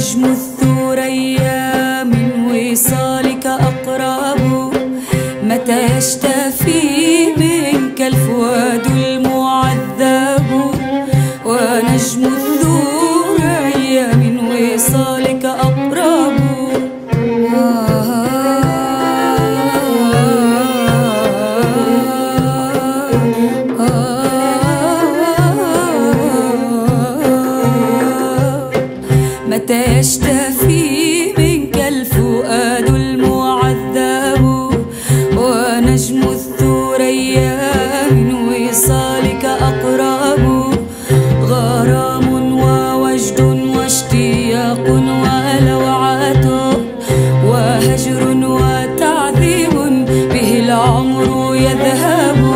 ونجم الثريا من وصالك أقرب. متى يشتفي منك الفؤاد المعذب، ونجم الثريا من وصالك أقرب. متى يشتفي منك الفؤاد المعذب، ونجم الثريا من وصالك أقرب. غرام ووجد واشتياق ولوعة، وهجر وتعذيب به العمر يذهب.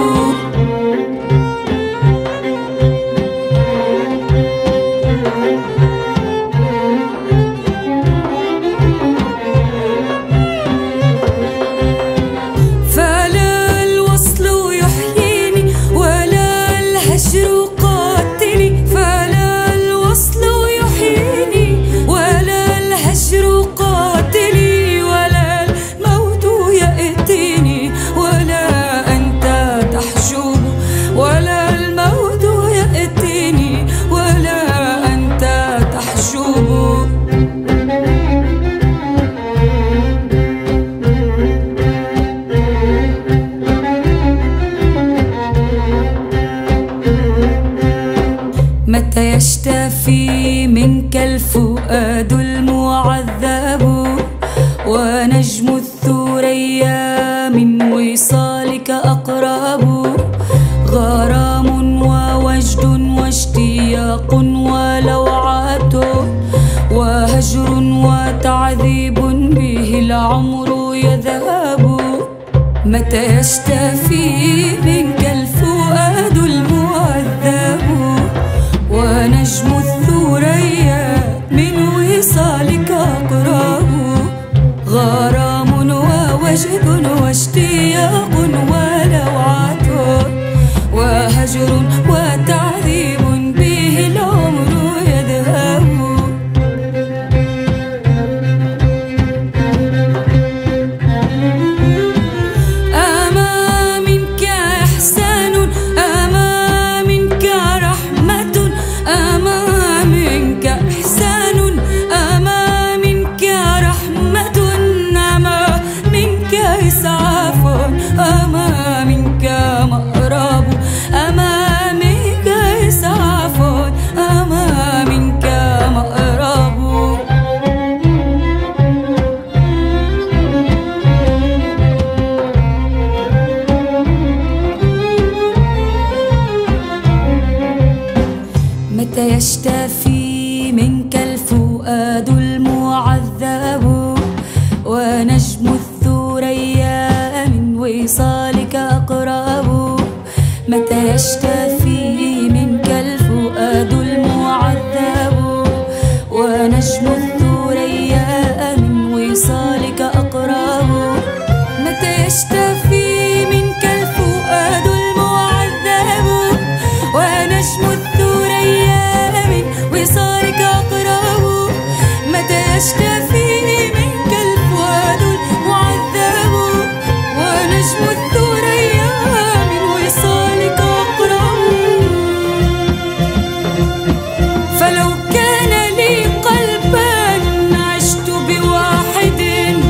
متى يشتفي منك الفؤاد المعذب، ونجم الثريا من وصالك أقرب. غرام ووجد واشتياق ولوعة، وهجر وتعذيب به العمر يذهب. متى يشتفي منك الفؤاد المعذب، ونجم الثريا من وصالك أقرب. غرام ووجد واشتياق ولوعة، وهجر وتعذيب به العمر يذهب. أما منك إحسان، أما منك رحمة، أما منك إحسان، أما منك رحمة، أما منك إسعاف، أما منك مأرب، أما منك إسعاف، أما منك مأرب. متى يشتفي منك الفؤاد المعذب، ونجم الثريا من وصالك أقرب. متى يشتفي منك الفؤاد المعذب، ونجم الثريا من وصالك أقرب. متى يشتفي منك الفؤاد المعذب، ونجم الثريا من وصالك أقرب. متى يشتفي منك الفؤاد المعذب، ونجم الثريا من وصالك أقرب. فلو كان لي قلبا عشت بواحد،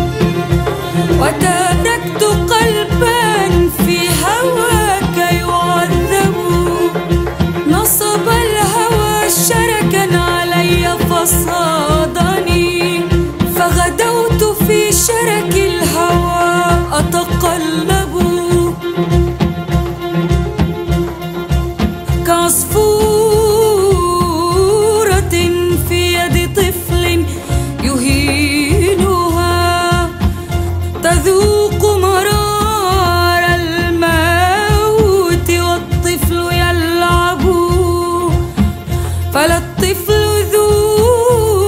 وتركت قلبا في هواك يعذب. نصب الهوى شركا علي فصادني، فغدوت في شرك الهوى أتقلب. كعصفورة في يد طفل يهينها، تذوق مرار الموت والطفل يلعب. فلا الطفل ذو